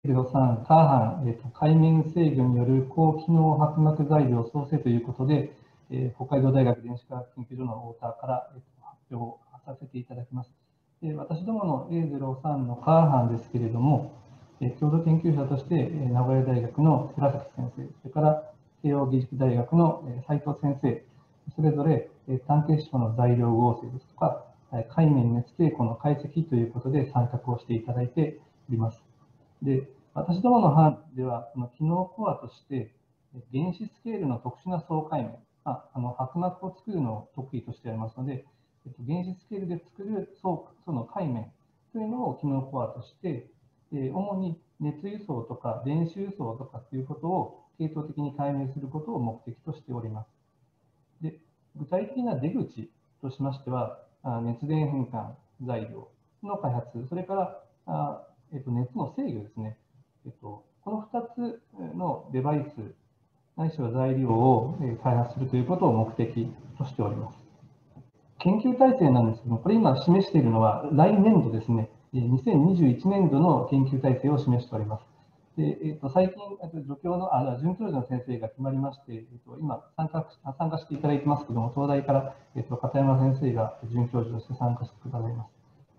A03、カーハン、海面制御による高機能薄膜材料創生ということで、北海道大学電子科学研究所の太田から、発表をさせていただきます。私どもの A03 のカーハンですけれども、共同研究者として、名古屋大学の寺崎先生、それから慶應義塾大学の斉藤先生、それぞれ単結晶の材料合成ですとか、海面熱抵抗の解析ということで参画をしていただいております。で、私どもの班では、この機能コアとして、原子スケールの特殊な層海面、薄膜を作るのを得意としてありますので、原子スケールで作る層の海面というのを機能コアとして、主に熱輸送とか電子輸送とかということを系統的に解明することを目的としております。で、具体的な出口としましては、熱電変換材料の開発、それから熱の制御ですね。この2つのデバイス、ないしは材料を開発するということを目的としております。研究体制なんですけども、これ今示しているのは来年度ですね、2021年度の研究体制を示しております。で最近、准教授の先生が決まりまして、今参加していただいてますけども、東大から、片山先生が准教授として参加してくださいます。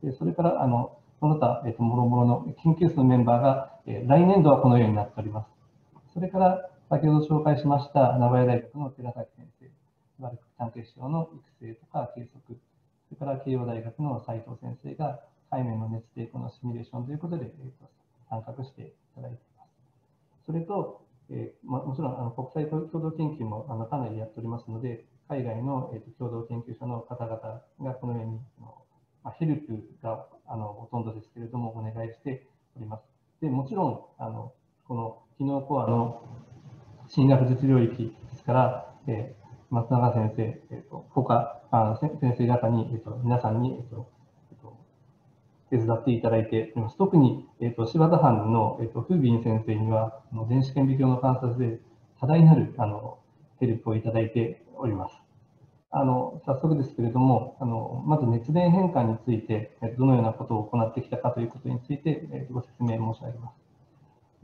でそれからその他、もろもろの研究室のメンバーが、来年度はこのようになっております。それから、先ほど紹介しました名古屋大学の寺崎先生、単結晶の育成とか計測、それから慶応大学の斉藤先生が海面の熱抵抗のシミュレーションということで、参画していただいています。それと、もちろん国際共同研究もかなりやっておりますので、海外の共同研究所の方々がこのようにヘルプがほとんどですけれども、お願いしております。でもちろんこの機能コアの進学術領域ですから、松永先生、他先生方に、皆さんに、手伝っていただいております。特に、柴田藩の、フービン先生には、電子顕微鏡の観察で多大なるヘルプをいただいております。早速ですけれども、まず熱電変換について、どのようなことを行ってきたかということについて、ご説明申し上げます。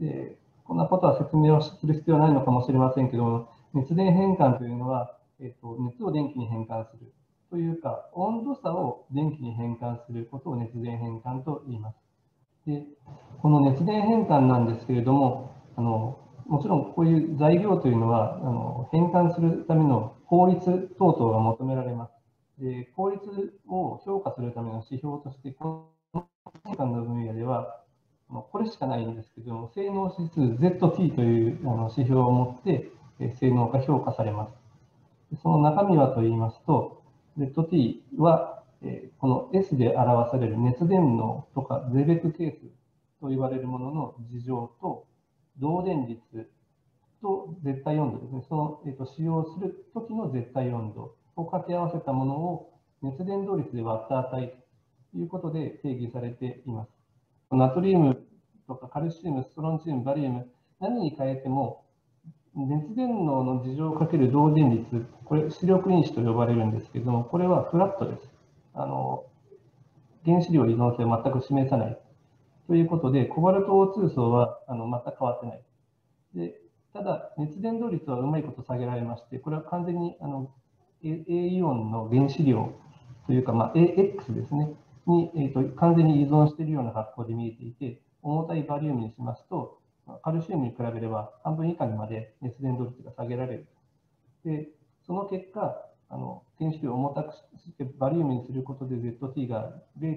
でこんなことは説明をする必要はないのかもしれませんけども、熱電変換というのは、熱を電気に変換するというか、温度差を電気に変換することを熱電変換と言います。でこの熱電変換なんですけれども、もちろんこういう材料というのは変換するための効率等々が求められます。で効率を評価するための指標として、この変換の分野では、これしかないんですけども、性能指数 ZT という指標を持って性能が評価されます。その中身はと言いますと、ZT はこの S で表される熱伝導とかゼベク係数と言われるものの事情と、導電率と絶対温度ですね、その使用するときの絶対温度を掛け合わせたものを熱伝導率で割った値ということで定義されています。ナトリウムとかカルシウム、ストロンチウム、バリウム、何に変えても、熱伝導の事情をかける導電率、これ、出力因子と呼ばれるんですけれども、これはフラットです。原子量依存性を全く示さないということで、コバルト O2 層は全く変わってない。でただ、熱伝導率はうまいこと下げられまして、これは完全にA イオンの原子量というか、AX ですね、に、完全に依存しているような格好で見えていて、重たいバリウムにしますと、カルシウムに比べれば半分以下にまで熱伝導率が下げられる。でその結果、原子量を重たくしてバリウムにすることで ZT が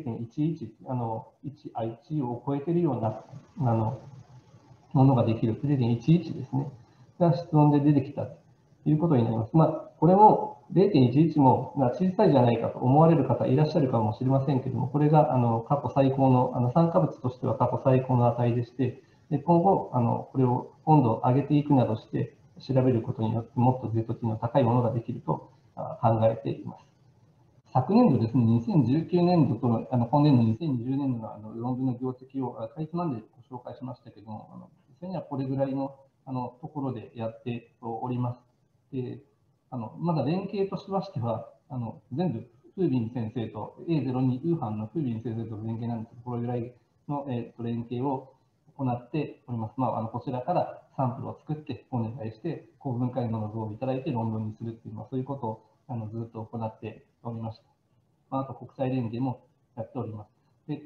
0.11、1を超えているようなものができる、0.11ですね、が室温で出てきたということになります。これも0.11も小さいじゃないかと思われる方いらっしゃるかもしれませんけれども、これが過去最高の、酸化物としては過去最高の値でして、今後、これを温度を上げていくなどして調べることによって、もっと ZT の高いものができると考えています。昨年度ですね、2019年度と今年度2020年度の論文の業績をかいつまんでご紹介しましたけれども、実際にはこれぐらいのところでやっております。でまだ連携としましては、全部フービン先生と A02 ウーハンのフービン先生との連携なんですけど、これぐらいの連携を行っております。こちらからサンプルを作ってお願いして、高分解能の図をいただいて論文にするっていう、そういうことをずっと行っておりました。あと国際連携もやっております。で、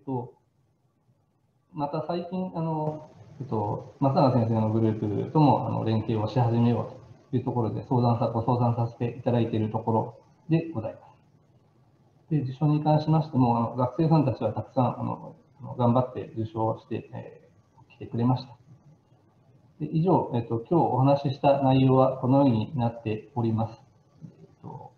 また最近、松永先生のグループとも連携をし始めようというところでご相談させていただいているところでございます。で、受賞に関しましても、学生さんたちはたくさん頑張って受賞して、きてくれました。で以上、今日お話しした内容はこのようになっております。